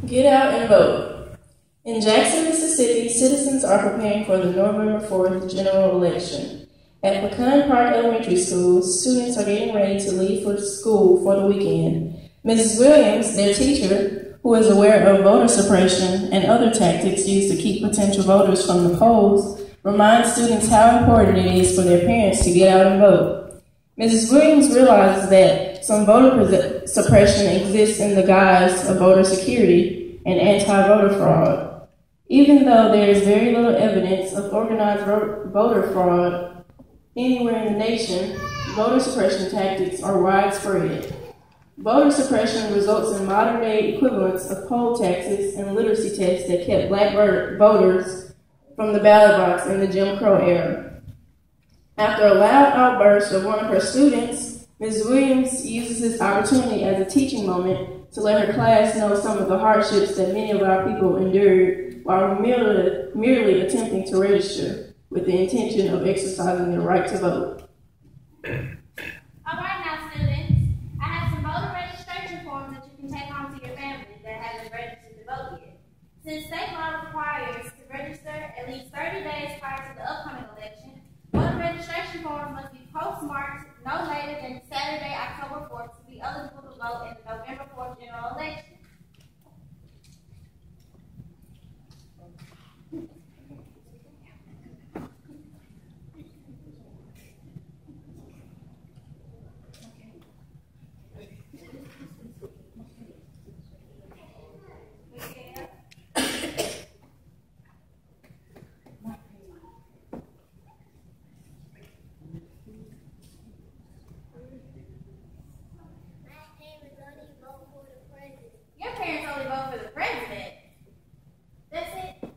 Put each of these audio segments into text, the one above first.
Get out and vote. In Jackson, Mississippi, citizens are preparing for the November 4th general election. At Pecan Park Elementary School, students are getting ready to leave for school for the weekend. Mrs. Williams, their teacher, who is aware of voter suppression and other tactics used to keep potential voters from the polls, reminds students how important it is for their parents to get out and vote. Mrs. Williams realizes that some voter suppression exists in the guise of voter security and anti-voter fraud. Even though there is very little evidence of organized voter fraud anywhere in the nation, voter suppression tactics are widespread. Voter suppression results in modern-day equivalents of poll taxes and literacy tests that kept black voters from the ballot box in the Jim Crow era. After a loud outburst of one of her students, Ms. Williams uses this opportunity as a teaching moment to let her class know some of the hardships that many of our people endured while merely attempting to register with the intention of exercising their right to vote. All right now, students, I have some voter registration forms that you can take home to your families that haven't registered to vote yet. Since state law requires to register at least 30 days prior to the upcoming election, voter registration forms must be postmarked no later than Saturday, October 4th to be eligible to vote in the November 4th general election. Your parents only vote for the president. That's it.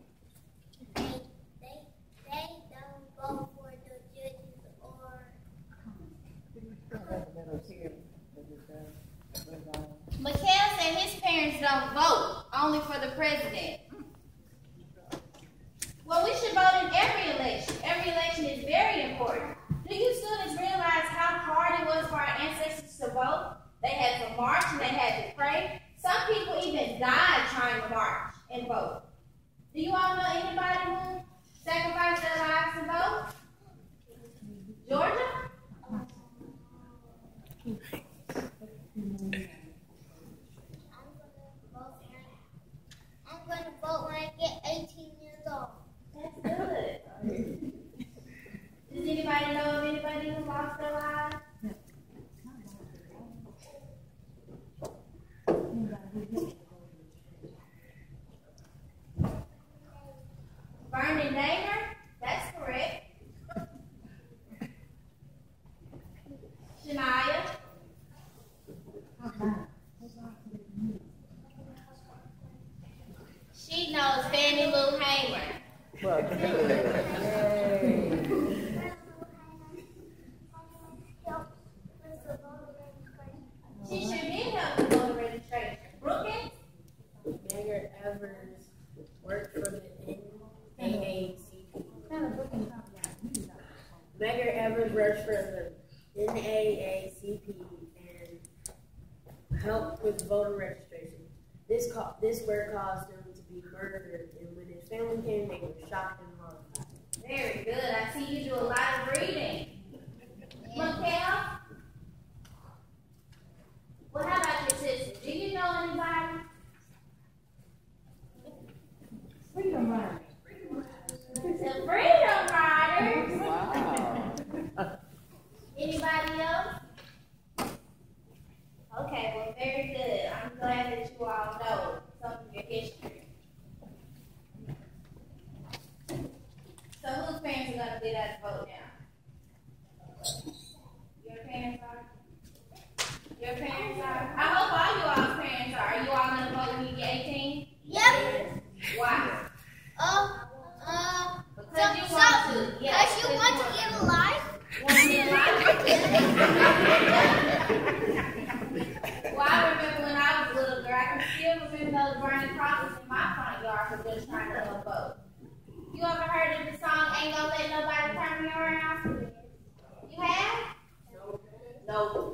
They don't vote for the judges or. Mikhail said his parents don't vote, only for the president. Well, we should vote in every election. Every election is very important. Do you students realize how hard it was for our ancestors to vote? They had to march and they had to pray. Some people even died trying to march and vote. Do you all know anybody who sacrificed their lives to vote? Georgia? I'm going to vote when I get 18 years old. That's good. Does anybody know of anybody who lost their lives? Vernon Damer? That's correct. Shania? She knows Fannie Lou Hamer. She should be helping voter registration. Brookins? Mayor Evers worked for the NAACP. Mayor Evers worked for the NAACP and helped with voter registration. This work caused him to be murdered, and when his family came, they were shocked and horrified. Very good. I see you do a lot of reading. Mikhail? Well, how about your sister? Do you know anybody? Freedom Riders. The Freedom Riders. Wow. Anybody else? Okay, well, very good. I'm glad that you all know some of your history. So whose parents are going to get out to vote now? Your parents are? Your parents are? I hope all you all's parents are. Are you all going to vote when you get 18? Yep. Why? Because you So, want to. Yes, you want to get alive? Want to get alive? Well, I remember when I was a little girl, I can still remember those burning crosses in my front yard for just trying to help vote. You ever heard of the song, Ain't Gonna Let Nobody Turn Me Around? You have? No.